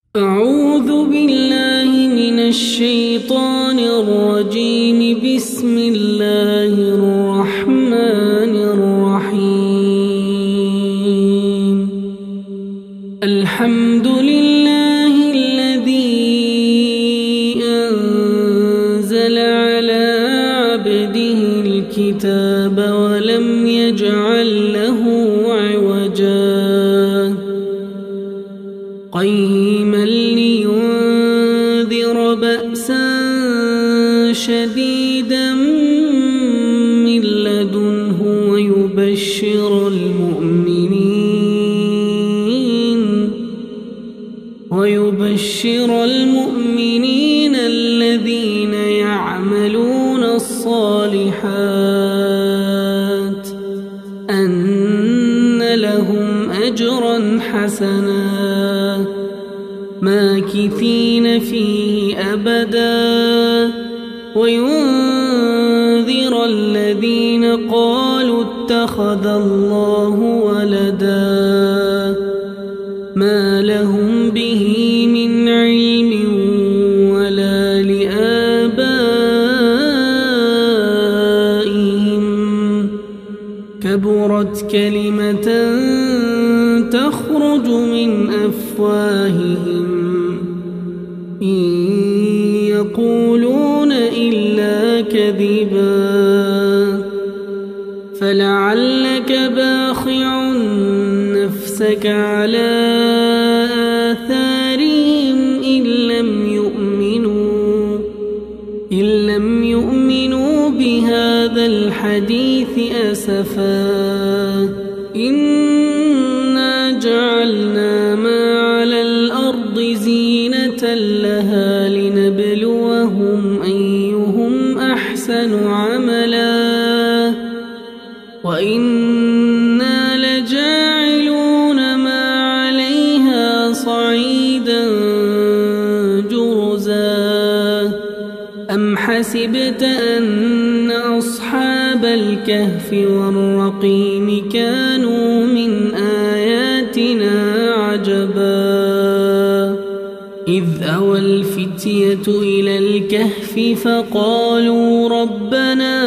أعوذ بالله من الشيطان الرجيم. بسم الله الرحمن الرحيم. الحمد لله الذي أنزل على عبده الكتاب ولم يجعل له عوجا قيما لينذر بأسا شديدا من لدنه ويبشر المؤمنين الذين يعملون الصالحات أن لهم أجرا حسنا ماكثين فيه أبدا وينذر الذين قالوا اتخذ الله ولدا ما لهم به من علم ولا لآبائهم كبرت كلمة تخرج من أفواههم إن يقولون إلا كذبا فلعلك باخع نفسك على آثارهم إن لم يؤمنوا بهذا الحديث أسفا إنا جعلنا ما على الأرض زينة لها لنبلوهم أيهم أحسن عملا وإنا لجاعلون ما عليها صعيدا جرزا أم حسبت أن أصحاب الكهف والرقيم كانوا من آياتنا عجبا إذ أوى الفتية إلى الكهف فقالوا ربنا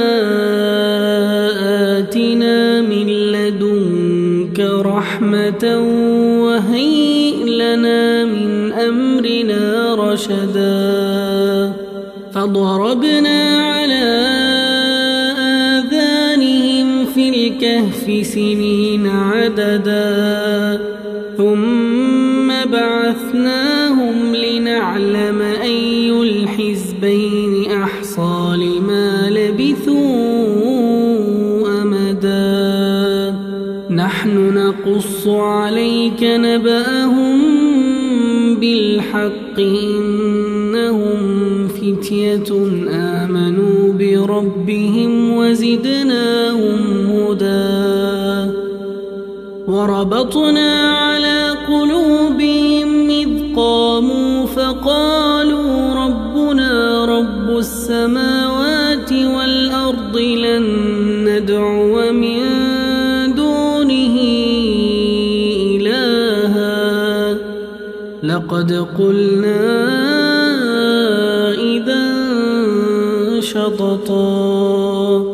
آتنا من لدنك رحمة وهيئ لنا من أمرنا رشدا فضربنا على آذانهم في الكهف سنين عددا ثم بعثناهم لنعلم أي الحزبين أحصى لما لبثوا أمدا نحن نقص عليك نبأهم بالحق إنهم فتية آمنوا بربهم وزدناهم هدى وربطنا على قلوبهم إذ قاموا فقالوا ربنا رب السماوات والأرض لن ندعو من دونه إلها لقد قلنا إذا شططا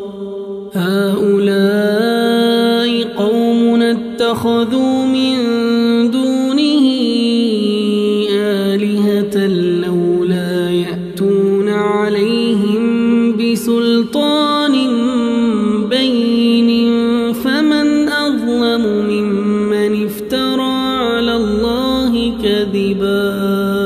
هؤلاء قوم اتخذوا من دونه آلهة لولا يأتون عليهم بسلطان بين فمن أظلم ممن افترى على الله كذبا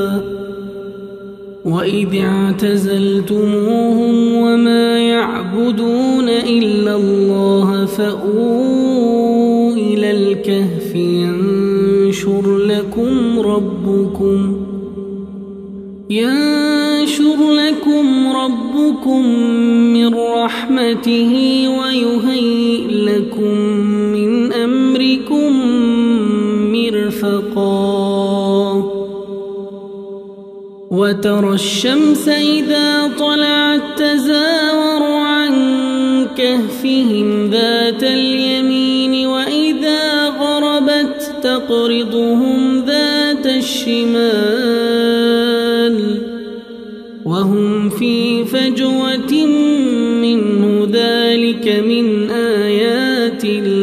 وإذ اعتزلتموهم وما يعبدون إلا الله فأووا إلى الكهف ينشر لكم ربكم من رحمته ويهيئ لكم من أمركم مرفقا وترى الشمس إذا طلعت تزاور عن كهفهم ذات اليمين وإذا غربت تقرضهم ذات الشمال وهم في فجوة منه ذلك من آيات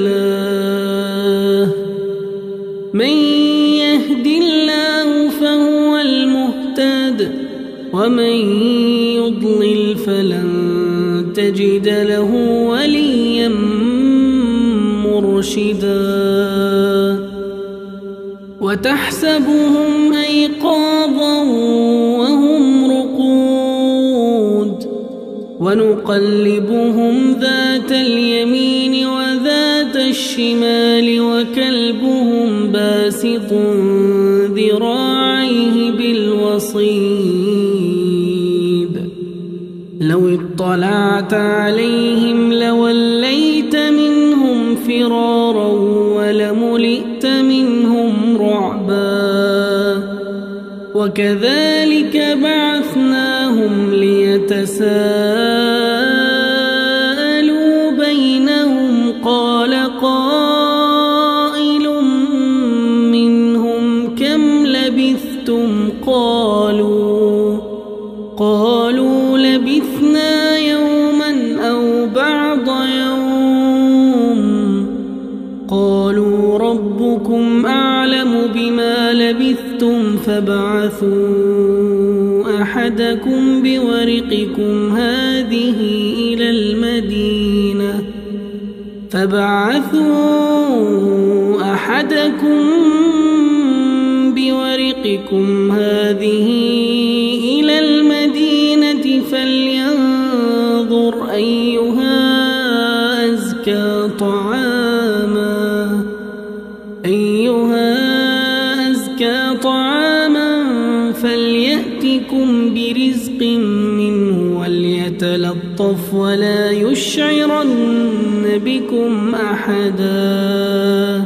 الله من يهد الله فهو المهتد ومن يضلل فلن تجد له وليا مرشدا وتحسبهم أيقاظا وهم رقود ونقلبهم ذات اليمين وذات الشمال وكلبهم باسط ذراعيه بالوصيد لو اطلعت عليهم لوليت منهم فرارا ولملئت منهم رعبا وكذلك بعثناهم ليتساءلوا بينهم قال قائل منهم كم لبثتم قالوا لبثنا يوما أو بعض يوم قالوا ربكم أعلم بما لبثتم فابعثوا أحدكم بورقكم هذه إلى المدينة فلينظر أيها أزكى طعاما فليأتكم برزق منه وليتلطف ولا يشعرن بكم أحدا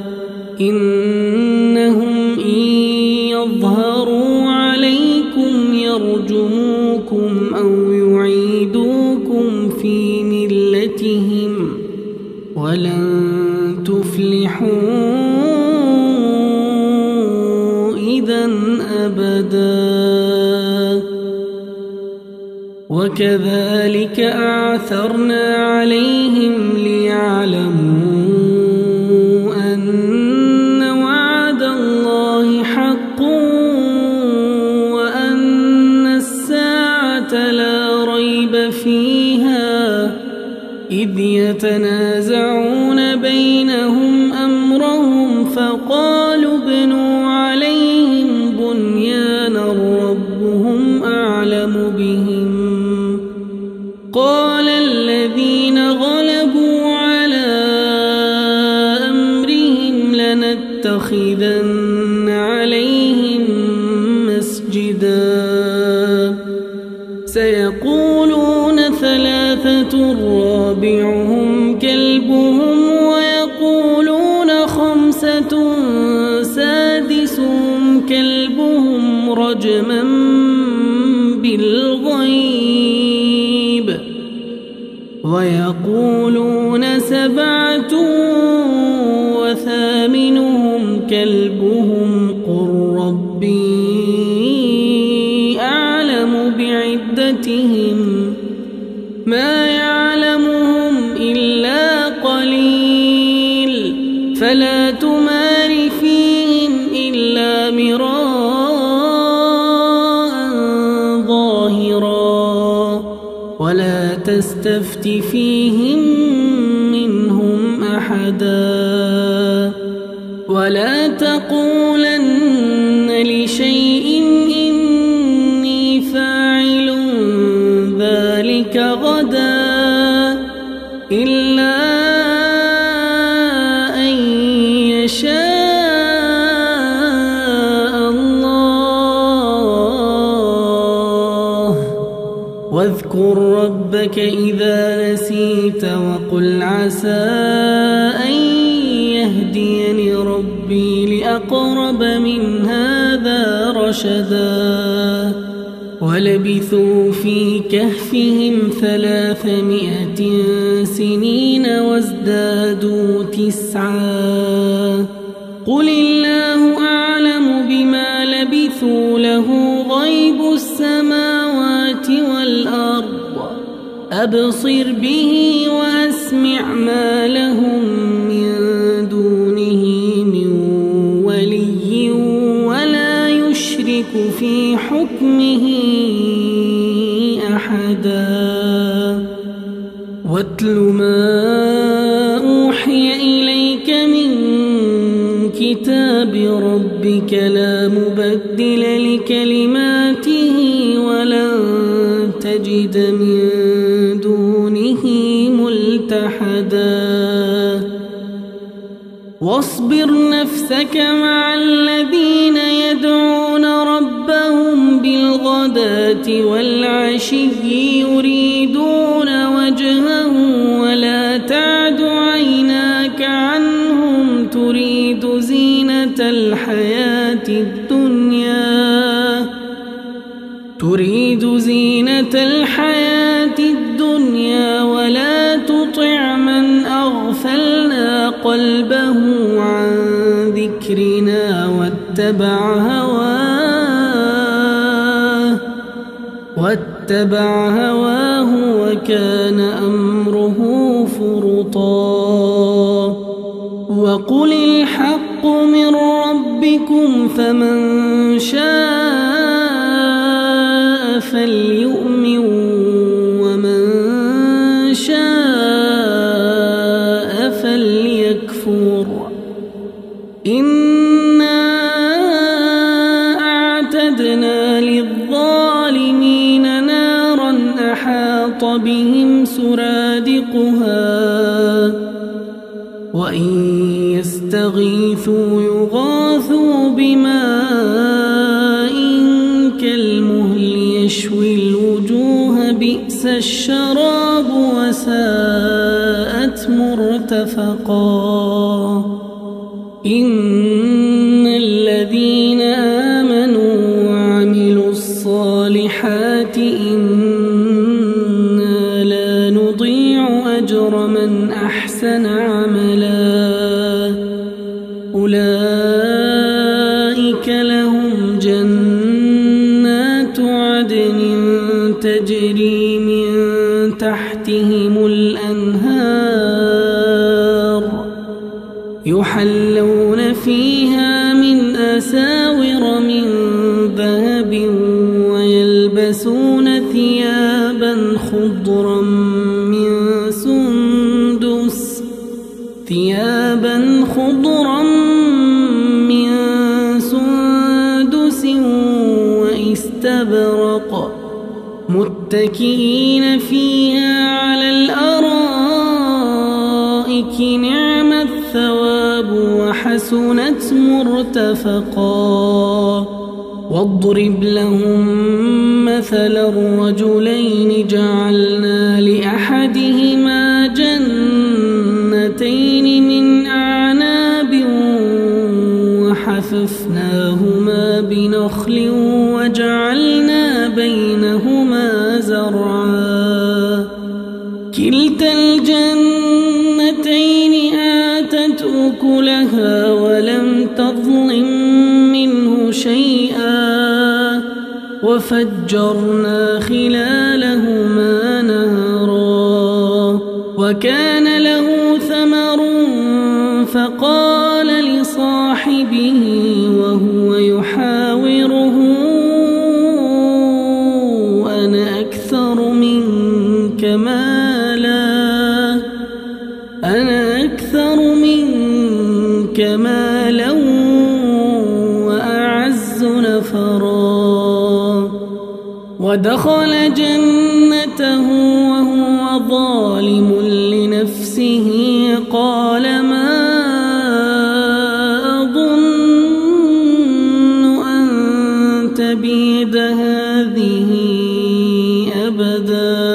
إنهم إن يظهروا عليكم يرجموكم أو يعيدوكم في ملتهم ولن تفلحوا إذا أبدا وكذلك أعثرنا عليهم ليعلموا أن وعد الله حق وأن الساعة لا ريب فيها إذ يتنازعون بينهم أمرهم فقالوا ابنوا عليهم بنيانا ربهم أعلم بهم قال الذين غلبوا على أمرهم لنتخذن عليهم مسجدا سيقولون ثلاثة رابعهم كلبهم ويقولون خمسة سادسهم كلبهم رجما بالغيب ويقولون سبعة وثامنهم كلبهم قل ربي أعلم بعدتهم ما يعلمهم إلا قليل فلا تمار فيهم إلا مراء ظاهرا ولا تستفت فيهم منهم أحدا ولا تقولن لشيء إني فاعل ذلك غدا إلا أن يشاء الله واذكر ربك إذا نسيت وقل عسى أن يهديني ربي لأقرب من هذا رشدا ولبثوا في كهفهم 300 سنين وازدادوا 9 قل الله أعلم بما لبثوا له غيب السماوات أبصر به وأسمع ما لهم من دونه من ولي ولا يشرك في حكمه أحدا واتل ما أوحي إليك من كتاب ربك لا مبدل لكلماته ولن تجد من دونه ملتحدا واصبر نفسك مع الذين يدعون ربهم بالغداة والعشي يريدون وجهه ولا تعد عيناك عنهم تريد زينة الحياة الدنيا ولا تطع من أغفلنا قلبه عن ذكرنا واتبع هواه وكان أمره فرطا وقل الحق من ربكم فمن شاء فليؤمن ومن شاء فليكفر إنا أعتدنا للظالمين نارا أحاط بهم سرادقها وإن يستغيثوا يغاثوا بماء كالمهل يشوي الوجوه بئس الشراب وساءت مرتفقا إن الذين آمنوا وعملوا الصالحات إنا لا نضيع أجر من أحسن عملا أولئك لهم جنات عدن تجري من تحتهم الأنهار يحلون فيها من أساور من ذهب ويلبسون ثيابا خضرا من سندس واستبرق متكئين فيها على الأرائك نعم الثواب وحسنت مرتفقا واضرب لهم مثلا الرجلين جعلنا لأحدهما جنتين من أعناب وحففناهما بنخل وجعلنا بينهما زرعا كلتا الجنتين آتت أكلها ولم تظلم منه شيئا وفجرنا خلالهما نهرا وكان له ثمر فقال لصاحبه وهو يحاوره أنا أكثر منك مالا وأعز نفرا ودخل جنته وهو ظالم لنفسه قال ما أظن أن تبيد هذه أبدا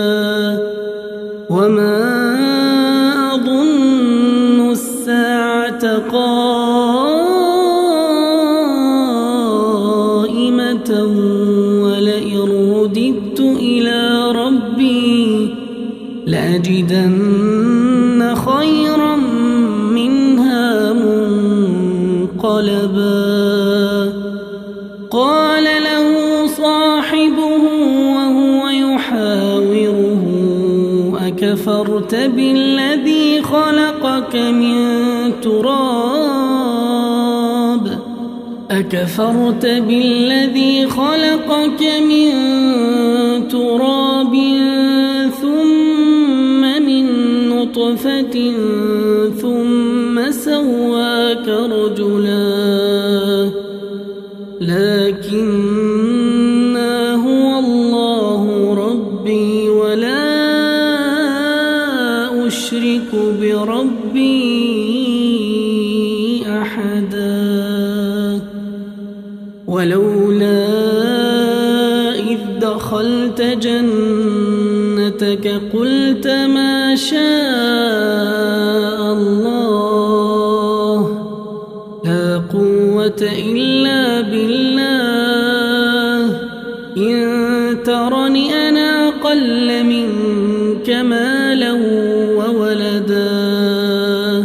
وما أظن الساعة قائمة ولئن رددت إلى ربي لأجدن خيرا منها منقلبا قال له صاحبه وهو يحاوره أكفرت بالذي خلقك من تراب ثم من نطفة ثم سواك رجلا لكن هو الله ربي ولا أشرك بربي أحدا ولولا إذ دخلت جنتك قلت ما شاء الله لا قوة إلا بالله إن ترني أنا أقل منك مالا وولدا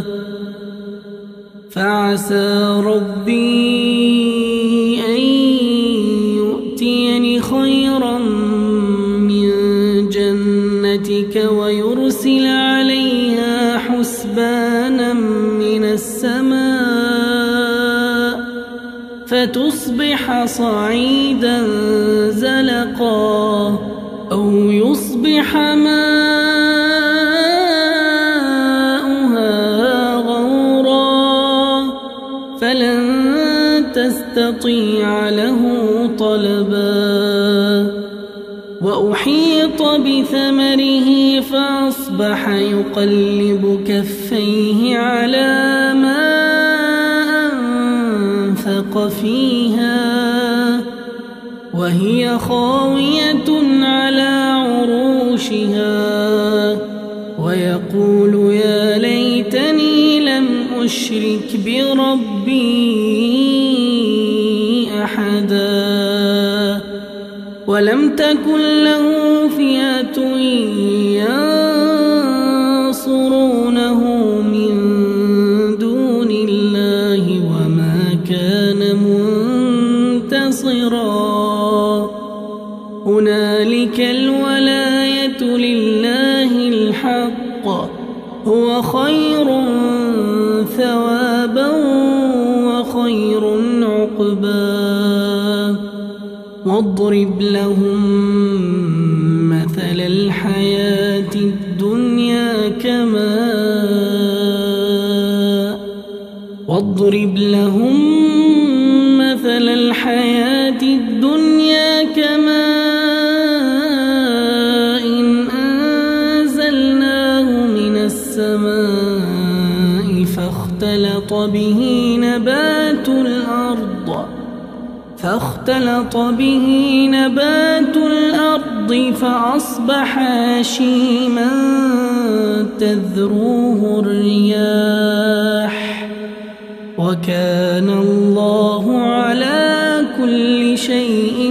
فعسى ربي أن يؤتيني خيرا من جنتك ويرسل عليها حسبانا من السماء فتصبح صعيدا زلقا أو يصبح ماؤها غورا فلن تستطيع له طلبا وأحيط بثمره فأصبح يقلب كفيه على ما أنفق فيها وهي خاوية على عروشها ويقول يا ليتني لم أشرك بربي أحدا ولم تكن له فئة ينصرونه من دون الله وما كان منتصرا هنالك الولاية لله الحق هو خير ثوابا وخير عقبا واضرب لهم مثل الحياة الدنيا كماء إن أنزلناه من السماء فاختلط به نبات الأرض فأصبح هشيما تذروه الرياح وكان الله على كل شيء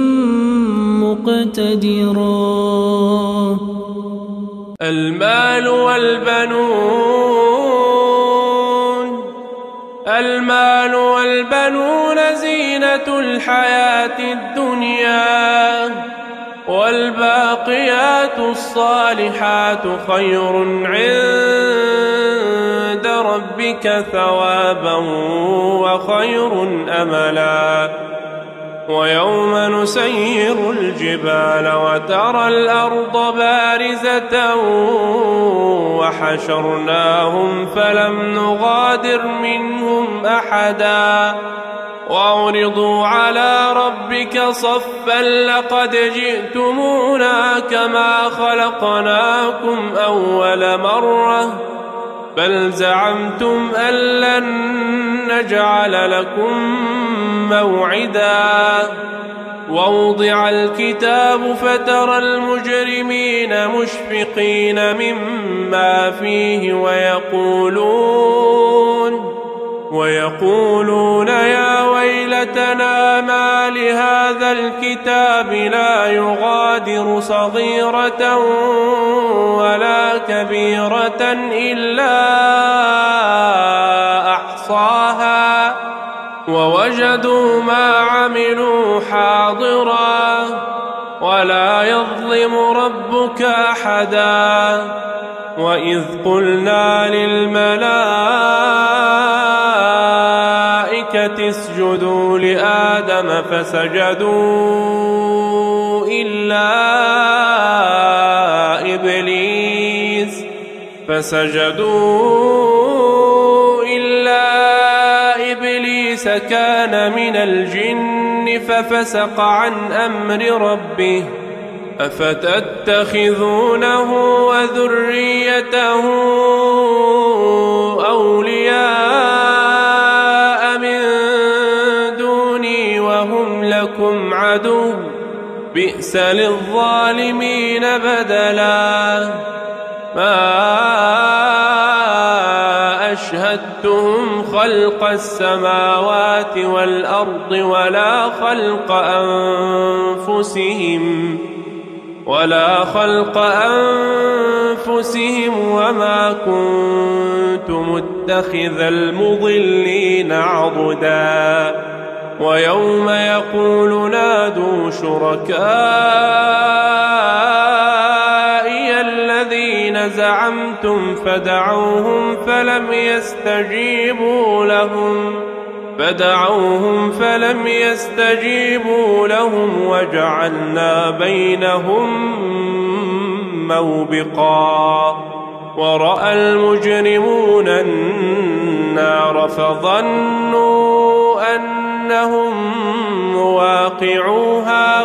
مقتدرا المال والبنون زينة الحياة الدنيا والباقيات الصالحات خير عند ربك ثوابا وخير أملا ويوم نسير الجبال وترى الأرض بارزة وحشرناهم فلم نغادر منهم أحدا وعرضوا على ربك صفا لقد جئتمونا كما خلقناكم أول مرة بل زعمتم أن لن نجعل لكم موعدا ووضع الكتاب فترى المجرمين مشفقين مما فيه ويقولون يا ويلتنا ما لهذا الكتاب لا يغادر صغيرة ولا كبيرة إلا أحصاها ووجدوا ما عملوا حاضرا ولا يظلم ربك أحدا. وإذ قلنا للملائكة اسجدوا لآدم فسجدوا إلا إبليس كان من الجن ففسق عن أمر ربه. أفتتخذونه وذريته أولياء من دوني وهم لكم عدو بئس للظالمين بدلا. ما أشهدتهم خلق السماوات والأرض ولا خلق أنفسهم وما كنت متخذ المضلين عضدا. ويوم يقول نادوا شركائي الذين زعمتم فدعوهم فلم يستجيبوا لهم وجعلنا بينهم موبقا. ورأى المجرمون النار فظنوا أنهم مواقعوها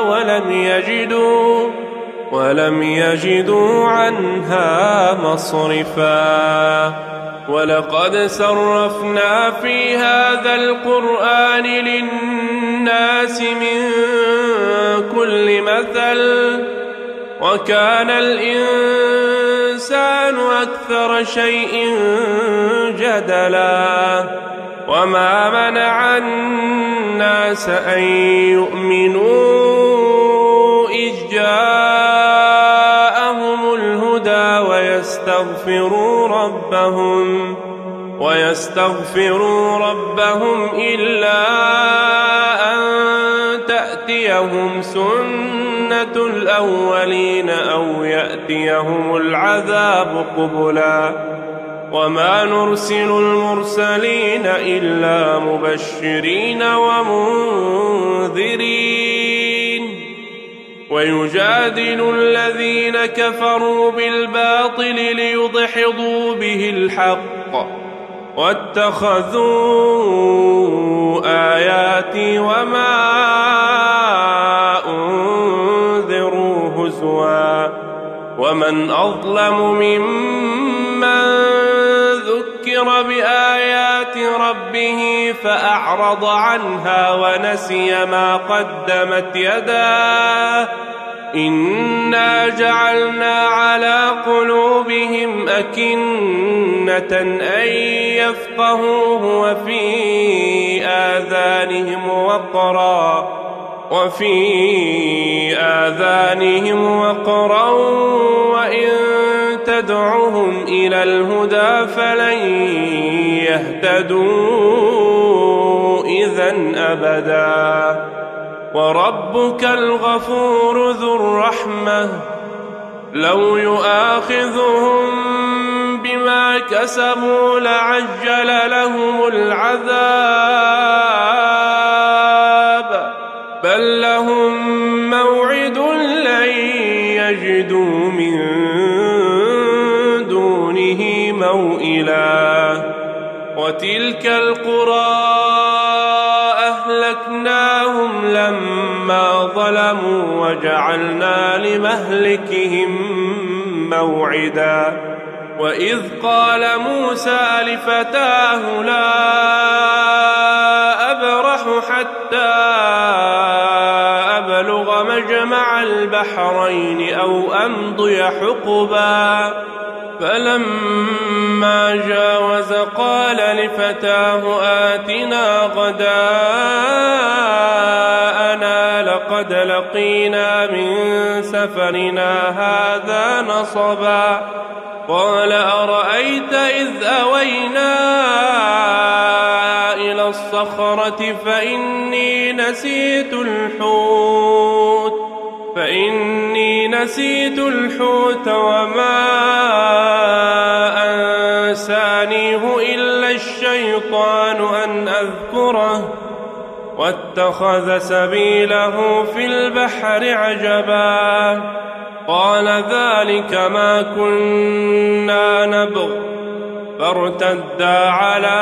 ولم يجدوا عنها مصرفا. ولقد صرفنا في هذا القرآن للناس من كل مثل وكان الإنسان أكثر شيء جدلا. وما منع الناس أن يؤمنوا إذ جاءهم الهدى ويستغفروا ربهم إلا أن تأتيهم سنة الأولين أو يأتيهم العذاب قبلا. وما نرسل المرسلين إلا مبشرين ومنذرين. ويجادل الذين كفروا بالباطل ليدحضوا به الحق واتخذوا آياتي وما أنذروا هزوا. ومن أظلم ممن ذكر بآيات ربه فأعرض عنها ونسي ما قدمت يداه. إنا جعلنا على قلوبهم أكنة أن يفقهوه وفي آذانهم وقرا وإن تدعهم إلى الهدى فلن يهتدوا إذن أبدا. وربك الغفور ذو الرحمة لو يؤاخذهم بما كسبوا لعجل لهم العذاب بل لهم موعد لن يجدوا من دونه موئلا. وتلك القرى أهلكناهم لما ظلموا وجعلنا لمهلكهم موعدا. وإذ قال موسى لفتاه لا أبرح حتى أبلغ مجمع البحرين أو أمضي حقبا. فلما جاوز قال لفتاه آتنا غداءنا لقد لقينا من سفرنا هذا نصبا. قال أرأيت إذ أوينا إلى الصخرة فإني نسيت الحوت وما أنسانيه إلا الشيطان أن أذكره واتخذ سبيله في البحر عجبا قال ذلك ما كنا نبغ فارتدا على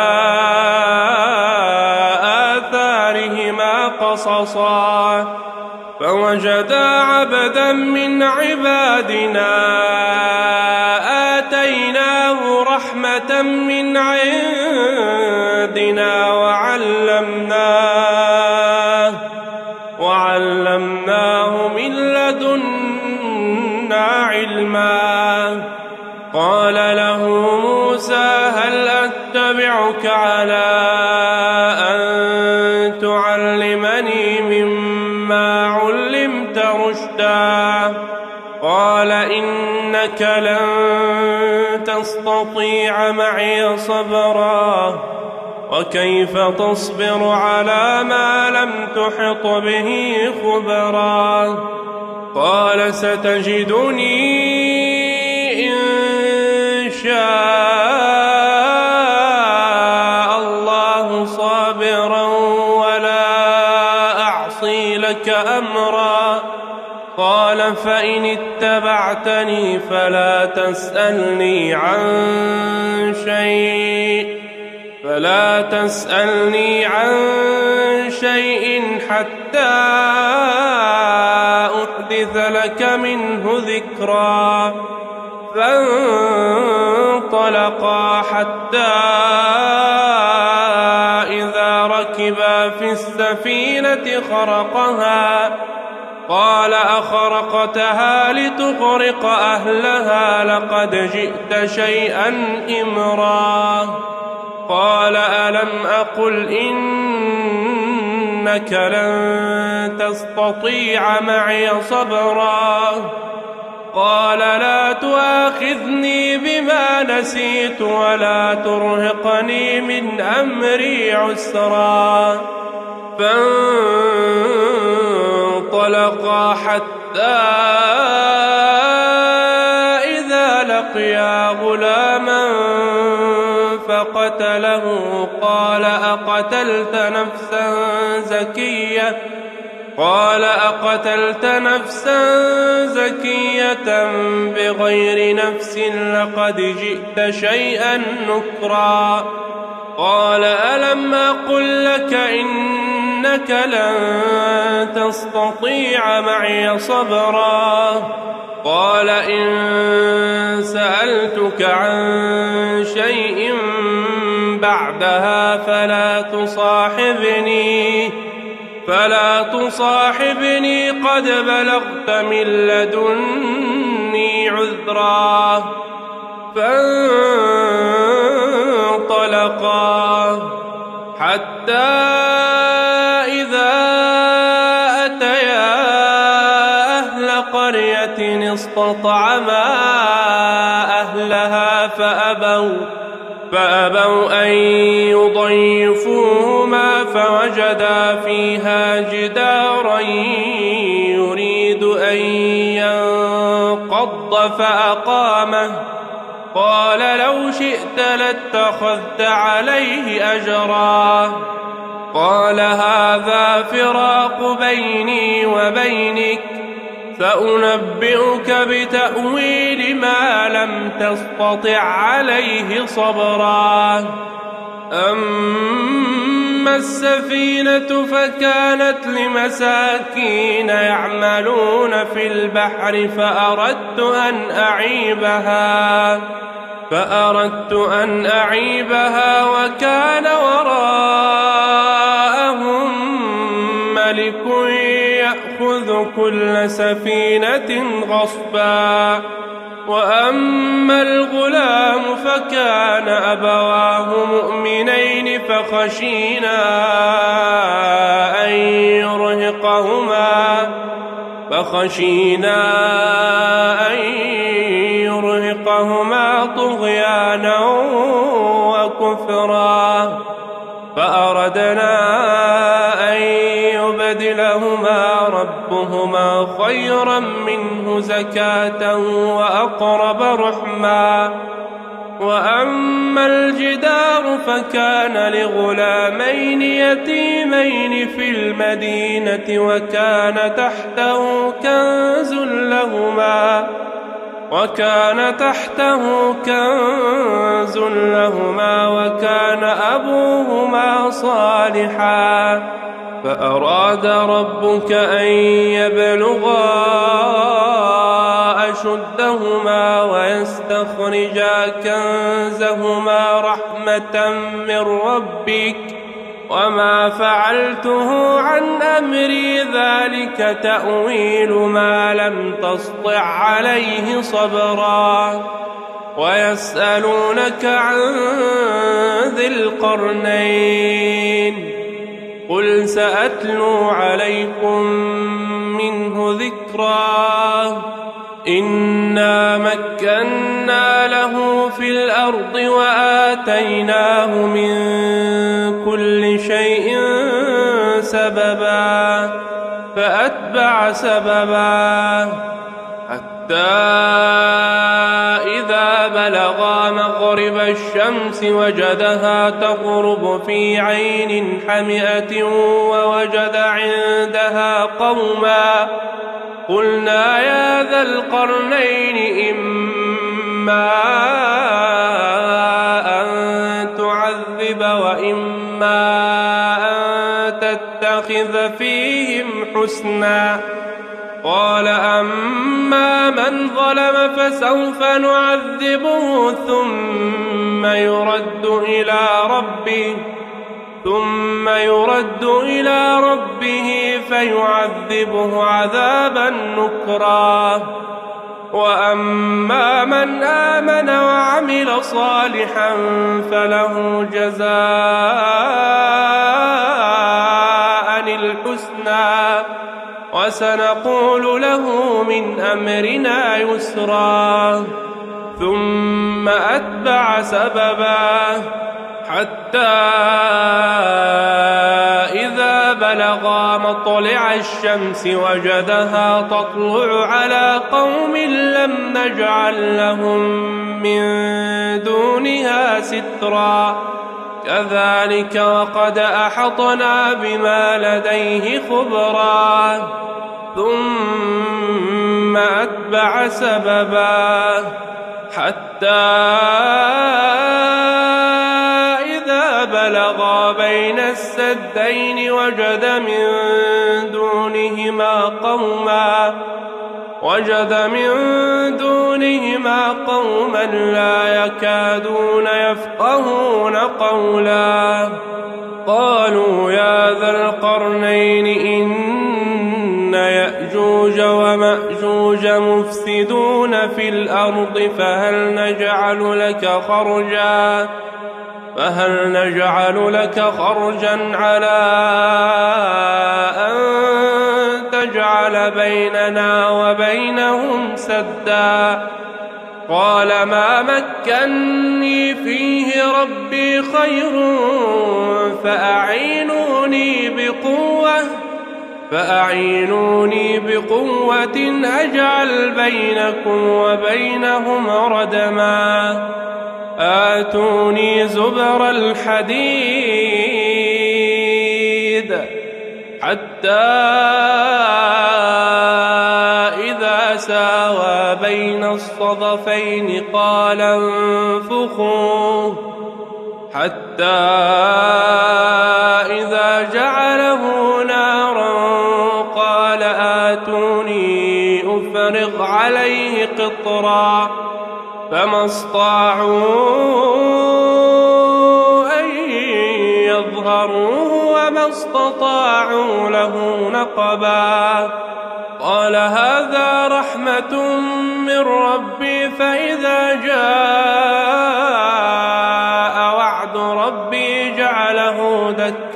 آثارهما قصصا فوجدا عبدا من عبادنا آتيناه رحمة من عندنا وعلمناه من لدنا علما قال له موسى هل أتبعك على أن تعلمني مما علمت رشدا قال إنك لن تستطيع معي صبرا وكيف تصبر على ما لم تحط به خبرا قال ستجدني إن شاء الله صابرا ولا أعصي لك أمرا قال فإن اتبعتني فلا تسألني عن شيء حتى أحدث لك منه ذكرا فانطلقا حتى إذا ركبا في السفينة خرقها قال أخرقتها لتغرق أهلها لقد جئت شيئا إمرا قال ألم أقل إنك لن تستطيع معي صبرا قال لا تؤاخذني بما نسيت ولا ترهقني من أمري عسرا فانطلقا حتى إذا لقيا غلاما فقتله قال أقتلت نفسا زكية بغير نفس لقد جئت شيئا نكرا قال ألم أقل لك إنك لن تستطيع معي صبرا قال إن سألتك عن شيء بعدها فلا تصاحبني قد بلغت من لدني عذرا فانطلقا حتى إذا أتيا أهل قرية استطعما أهلها فأبوا أن يضيفوهما فوجدا فيها جدارا يريد أن ينقض فأقامه قال لو شئت لاتخذت عليه أجرا قال هذا فراق بيني وبينك سأنبئك بتأويل ما لم تستطع عليه صبرا أما السفينة فكانت لمساكين يعملون في البحر فأردت أن أعيبها وكان وراءهم ملك يأخذ كل سفينة غصبا وأما الغلام فكان أبواه مؤمنين فخشينا أن يرهقهما طغيانا وكفرا فأردنا أن يبدلهما ربهما خيرا منه زكاة وأقرب رحما. وأما الجدار فكان لغلامين يتيمين في المدينة وكان تحته كنز لهما وكان أبوهما صالحا فأراد ربك أن يبلغا أشدهما ويستخرجا كنزهما رحمة من ربك وما فعلته عن أمري ذلك تأويل ما لم تسطع عليه صبرا. ويسألونك عن ذي القرنين قل سأتلو عليكم منه ذكرا. إنا مكنا له في الأرض وآتيناه من كل شيء سببا فأتبع سببا حتى إذا بلغا مغرب الشمس وجدها تغرب في عين حمئة ووجد عندها قوما قلنا يا ذا القرنين إما أن تعذب وإما أن تتخذ فيهم حسنا. قال أما من ظلم فسوف نعذبه ثم يرد إلى ربه فيعذبه عذابا نكرا. وأما من آمن وعمل صالحا فله جزاء الحسنى وسنقول له من أمرنا يسرا. ثم أتبع سببا حتى إذا بلغا مطلع الشمس وجدها تطلع على قوم لم نجعل لهم من دونها سترا. كذلك وقد أحطنا بما لديه خبرا. ثم أتبع سببا حتى إذا بلغا بين السدين وجد من دونهما قوما لا يكادون يفقهون قولا. قالوا يا ذا القرنين إن يأجوج ومأجوج مفسدون في الأرض فهل نجعل لك خرجا على أن تجعل بيننا وبينهم سدا. قال ما مكني فيه ربي خير فأعينوني بقوة أجعل بينكم وبينهم ردما. آتوني زبر الحديد حتى إذا ساوى بين الصدفين قال انفخوا حتى إذا جعله نارا قال آتوني أفرغ عليه قطرا. فما استطاعوا أن يظهروه وما استطاعوا له نقبا. قال هذا رحمة من ربي فإذا جاء وعد ربي جعله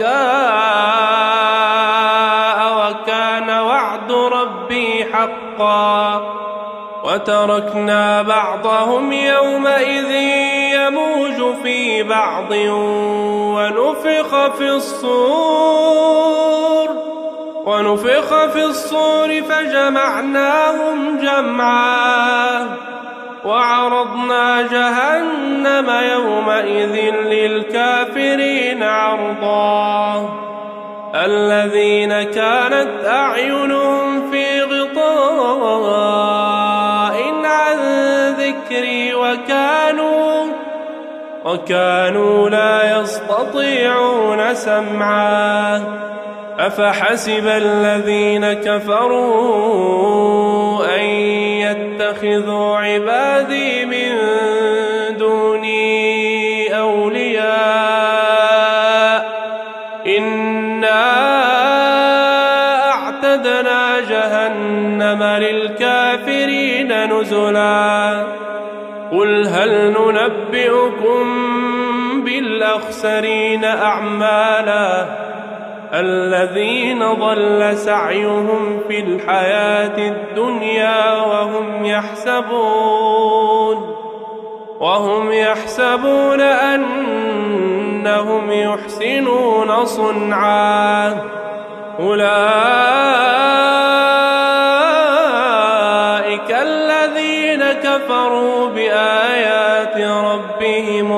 دكاء وكان وعد ربي حقا. وتركنا بعضهم يومئذ يموج في بعض ونفخ في الصور ونفخ في الصور فجمعناهم جمعا وعرضنا جهنم يومئذ للكافرين عرضا الذين كانت أعينهم في غطاء عن ذكري وكانوا لا يستطيعون سمعا أفحسب الذين كفروا أن يتخذوا عبادي من دوني أولياء إنا أعتدنا جهنم للكافرين نزلا قل هل ننبئكم بالأخسرين أعمالا الذين ضل سعيهم في الحياة الدنيا وهم يحسبون أنهم يحسنون صنعا أولئك الذين كفروا بآيات ربهم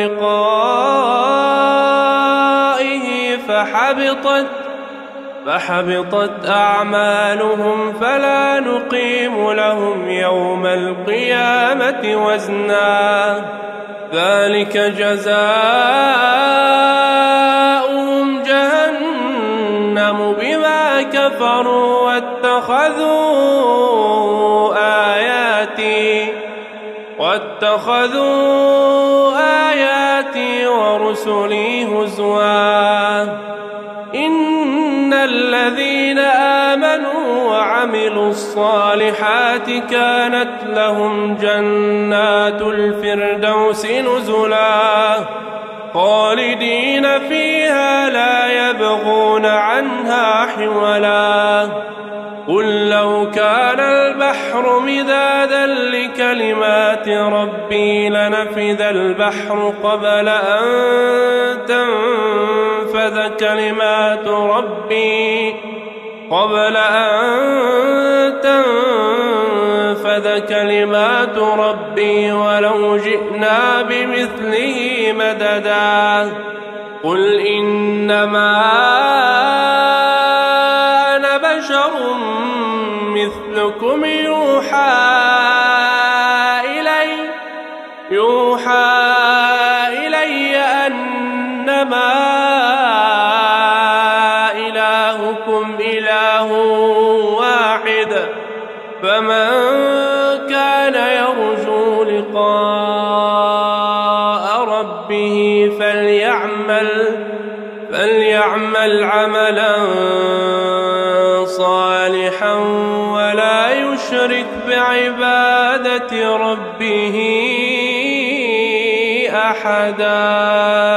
ولقائه فحبطت أعمالهم فلا نقيم لهم يوم القيامة وزنا ذلك جزاؤهم جهنم بما كفروا واتخذوا آياتي ورسلي هزوا إن الذين آمنوا وعملوا الصالحات كانت لهم جنات الفردوس نزلا خالدين فيها لا يبغون عنها حولا قل لو كان البحر مدادا لكلمات ربي لنفذ البحر قبل أن تنفذ كلمات ربي ولو جئنا بمثله مددا قل إنما أنا بشر مثلكم يوحى إلي أنما إلهكم إله واحد فمن كان يرجو لقاء ربه فليعمل عملا صالحا ولا يشرك بعبادة ربه أحدا.